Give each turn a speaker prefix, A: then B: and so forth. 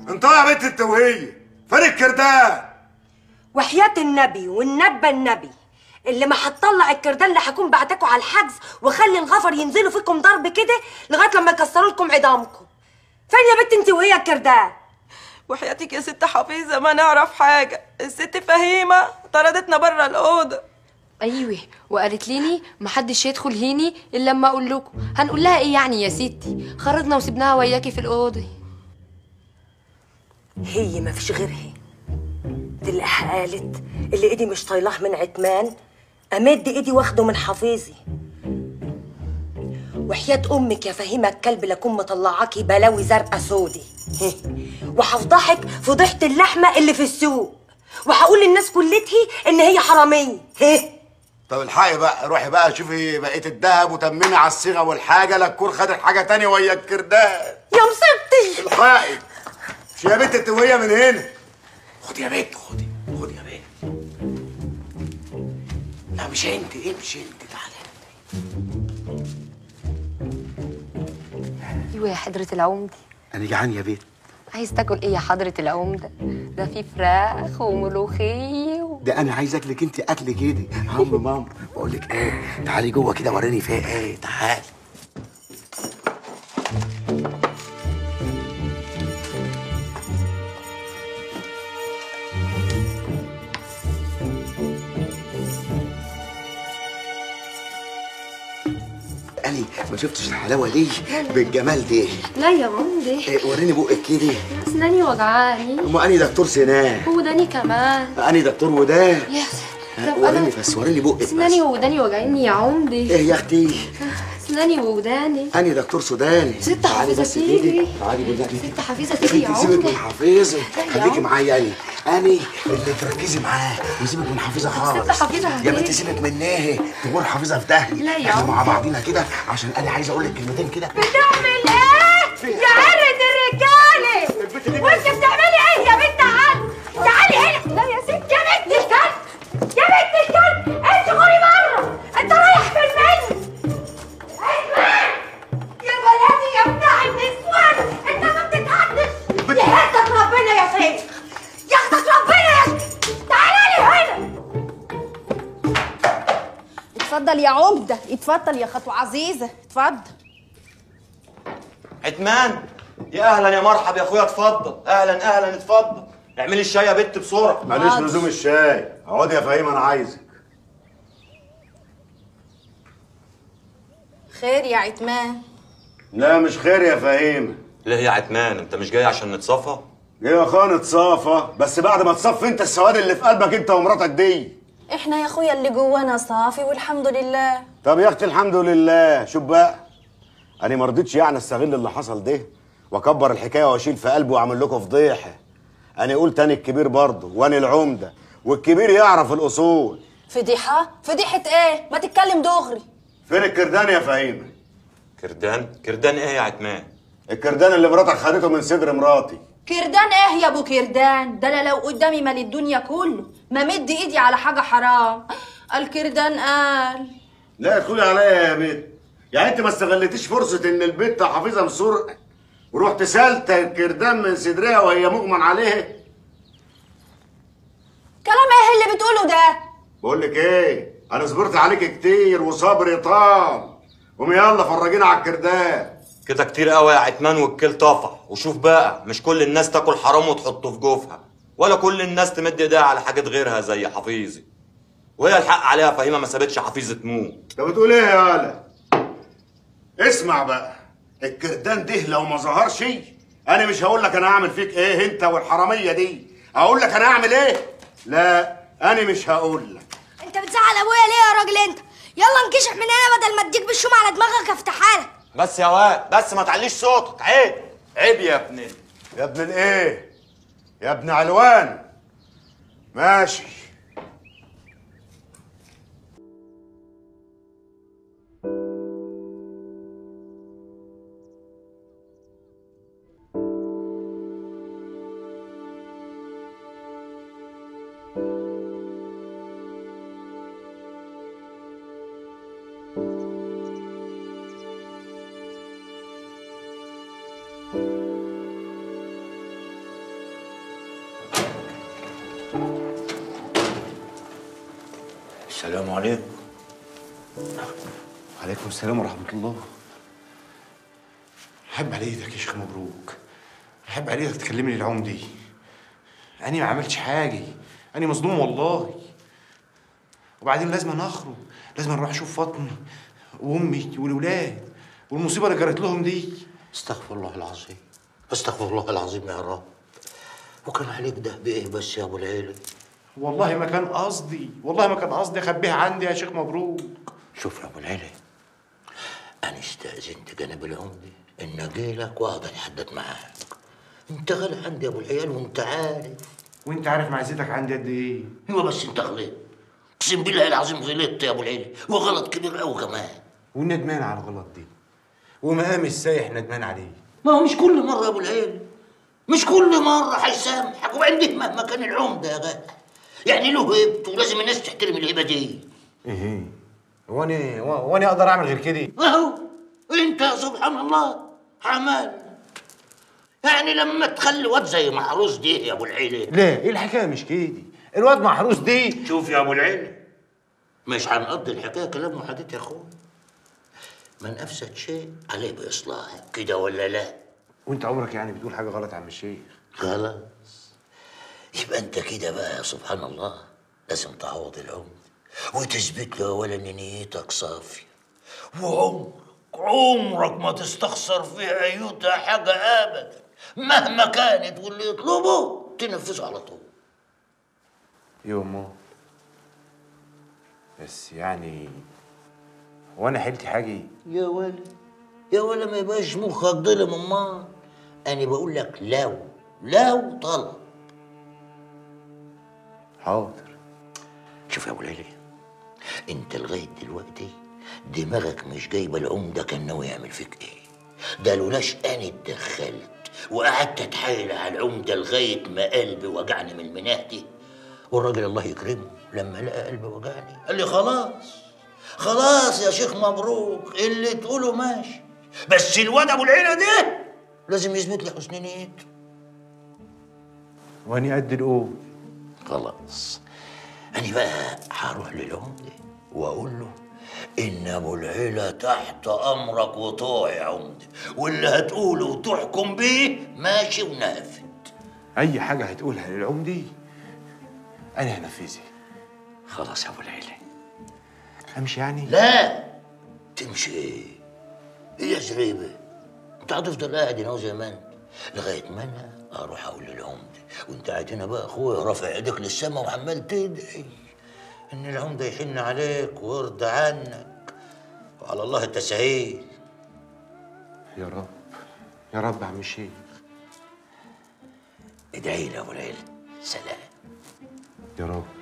A: انت يا بنت التوهيه فين الكردان؟
B: وحياة النبي والنبى النبي اللي ما هتطلع الكردان اللي هكون بعتكوا على الحجز وخلي الغفر ينزلوا فيكم ضرب كده لغايه لما يكسروا لكم عظامكم. فين يا بنت انت وهي الكردان؟
C: وحياتك يا ست حفيظه ما نعرف حاجه، الست فهيمه طردتنا بره الاوضه.
D: ايوه وقالت ليني محدش يدخل هيني الا لما اقول لكم. هنقول لها ايه يعني يا ستي؟ خرجنا وسبناها وياكي في الاوضه.
B: هي ما فيش غيرها. تلاقيها قالت اللي ايدي مش طايلاه من عتمان امد ايدي واخده من حفيظي. وحياة امك يا فهيمه الكلب لكون مطلعاكي بلاوي زرقاء سودي. وهفضحك فضيحه اللحمه اللي في السوق وهقول للناس كلتي ان هي حراميه.
A: طب الحقي بقى، روحي بقى شوفي بقيه الذهب وتمني على الصيغه والحاجه لا تكون خدت حاجه تانية ويا الكردان.
B: يا مصيبتي
A: الحقي. مش يا بنت التوهيه من هنا. خدي يا بنت، خدي يا بنت. لا مش انت، امشي انت، تعالي.
D: ايوه يا حضره العمده.
A: انا جعان يا بنت.
D: عايز تاكل ايه يا حضره العمده؟ ده في فراخ وملوخيه
A: ده انا عايز اكلك انت اكل كده. عم ماما بقول لك ايه، تعالي جوه كده وريني فيها ايه. تعالي. أني ما شفتش الحلاوة دي بالجمال دي.
D: لا يا عمده.
A: إيه وريني بقك كده.
D: اسناني وجعاني.
A: أما أني دكتور سنان.
D: وداني كمان.
A: أني دكتور ودان.
D: يا
A: وريني بس، وريني بقك بس.
D: اسناني ووداني وجعاني يا عمده.
A: إيه يا أختي؟
D: اسناني ووداني.
A: أني دكتور سوداني.
D: ست حفيظه تيجي.
A: تعالي بالله.
D: ست حفيظه تيجي يا
A: سيبك
D: عمده.
A: من حفيظه، خليكي معايا. أني اللي تركزي معاه وسيبك من حفيظه خالص.
D: ست حفيظه
A: يا بنتي سيبك منها تمر حفيظه في داهيه.
D: لا يا
A: احنا
D: عم.
A: مع بعضينا كده عشان أنا عايز أقول لك كلمتين كده.
B: بتعمل ايه يا عرة الرجاله؟ وانت بتعملي ايه يا بنت عم؟ تعالي هنا. لا يا ست يا بنت الكلب، يا بنت الكلب انت غوري بره. انت رايح فين مني؟ ايمن يا بلدي يا بتاع النسوان انت ما بتتحدش. يهدك ربنا يا فين، ياخدك ربنا يا تعالي لي هنا.
E: اتفضل يا عمده، اتفضل يا خطوه عزيزه، اتفضل.
F: عتمان يا اهلا يا مرحب يا اخويا، اتفضل. اهلا اهلا اتفضل. اعملي الشاي يا بت بسرعه.
A: معلش لزوم الشاي. اقعدي يا فهيمه انا عايزك.
E: خير يا عتمان؟
A: لا مش خير يا فهيمه.
F: ليه يا عتمان انت مش جاي عشان نتصافى؟
A: جاي يا اخويا نتصافى، بس بعد ما تصفي انت السواد اللي في قلبك انت ومراتك دي.
E: احنا يا اخويا اللي جوانا صافي والحمد لله.
A: طب يا اختي الحمد لله. شوف بقى، انا ما رضيتش يعني استغل اللي حصل ده واكبر الحكايه واشيل في قلبي واعمل لكم فضيحه. انا قلت انا الكبير برضه وانا العمده، والكبير يعرف الاصول.
E: فضيحه؟ فضيحه ايه؟ ما تتكلم دغري.
A: فين الكردان يا فهيمه؟
F: كردان؟ كردان ايه يا عتمان؟
A: الكردان اللي مراتك خدته من صدر مراتي.
E: كردان ايه يا ابو كردان؟ ده انا لو قدامي مال الدنيا كله ما مد ايدي على حاجه حرام. الكردان قال.
A: لا تقولي عليا يا بنت، يعني انت ما استغلتيش فرصه ان البت حافظه مسرقه ورحت سالته الكردان من صدرها وهي مؤمن عليها؟
E: كلام ايه اللي بتقوله ده؟
A: بقول لك ايه، انا صبرت عليك كتير وصبري طال. قومي يلا فرجينا على الكردان.
F: كده كتير قوي يا عتمان والكل طفح. وشوف بقى، مش كل الناس تاكل حرام وتحطه في جوفها، ولا كل الناس تمد ايديها على حاجات غيرها زي حفيظي. وهي الحق عليها فهيمه ما سابتش حفيظه تموت.
A: انت بتقول ايه يا ولا؟ اسمع بقى، الكردان ده لو ما ظهرش انا مش هقول لك انا هعمل فيك ايه انت والحراميه دي، هقول لك انا هعمل ايه؟ لا انا مش هقول لك.
G: انت بتزعل ابويا ليه يا راجل انت؟ يلا انكشح من هنا بدل ما اديك بالشوم على دماغك افتحها لك.
F: بس يا واد بس ما تعليش صوتك، عيب عيب يا ابن
A: يا ابن الايه؟ يا ابن علوان. ماشي.
H: السلام عليكم.
I: وعليكم السلام ورحمة الله. حب على ايدك يا شيخ مبروك، حب على ايدك تكلمني العمدي. أنا ما عملتش حاجة، أنا مظلوم والله. وبعدين لازم أخرج، لازم أروح أشوف فاطمة وأمي والولاد والمصيبة اللي جرت لهم دي.
H: استغفر الله العظيم، استغفر الله العظيم يا رب. وكان عليك ده بإيه بس يا أبو العيلة؟
I: والله ما كان قصدي، والله ما كان قصدي أخبيها عندي يا شيخ مبروك.
H: شوف يا أبو العيلة، أنا استأذنت جناب العمدة إن أجيلك وأقعد أتحدث معاك. أنت غالي عندي يا أبو العيال وأنت عارف.
I: وأنت عارف معزتك عندي قد إيه؟
H: أيوه بس أنت غلطت. أقسم بالله العظيم غلطت يا أبو العيلة، وغلط كبير أوي كمان.
I: وندمان على الغلط دي، ومقام السايح ندمان عليه.
H: ما هو مش كل مرة يا أبو العيلة، مش كل مرة هيسامحك. وبعدين مهما كان العمدة يا جدع يعني له هيبته، ولازم الناس تحترم الهيبة دي.
I: إيه؟ وأنا أقدر أعمل غير كده؟
H: أهو أنت سبحان الله عمال. يعني لما تخلي واد زي محروس دي يا أبو العيلة.
I: لا، إيه الحكاية مش كده، الواد محروس دي.
H: شوف يا أبو العيلة، مش هنقضي الحكاية كلام محادثة يا أخويا. من أفسد شيء عليه بإصلاحه، كده ولا لا؟
I: وأنت عمرك يعني بتقول حاجة غلط يا عم الشيخ؟
H: خلاص، يبقى أنت كده بقى يا سبحان الله لازم تعوض العمر وتثبت له أولا إن نيتك صافية، وعمرك ما تستخسر في أيوتها حاجة أبدا مهما كانت، واللي يطلبه تنفذه على طول.
I: يومه بس يعني وانا حلتي حاجه؟
H: يا ولا يا ولا ما يبقاش مخك ظلم. امال انا بقول لك لو طلب.
I: حاضر.
H: شوف يا ابو ليلى، انت لغايه دلوقتي دماغك مش جايبه العمده كان ناوي يعمل فيك ايه. ده لولاش انا اتدخلت وقعدت اتحايل على العمده لغايه ما قلبي وجعني من المناه دي، والراجل الله يكرمه لما لقى قلبي وجعني قال لي خلاص يا شيخ مبروك، اللي تقوله ماشي، بس الواد ابو العيله ده لازم يثبت لي حسن نيته.
I: واني قد القول.
H: خلاص، انا بقى هروح للعمده واقول له ان ابو العيله تحت امرك وطوع يا عمده، واللي هتقوله وتحكم بيه ماشي ونافذ.
I: اي حاجه هتقولها للعمدي انا هنفذها.
H: خلاص يا ابو العيله.
I: امشي يعني؟
H: لا، تمشي ايه؟ يا زريبه، انت هتفضل قاعد هنا زي ما انت لغايه ما انا اروح اقول للعمده، وانت قاعد هنا بقى اخويا رافع ايديك للسما وعمال تدعي ان العمده يحن عليك ويرضى عنك، وعلى الله التسهيل.
I: يا رب يا رب يا عم الشيخ.
H: ادعي لي يا ابو العيله. سلام.
I: يا رب.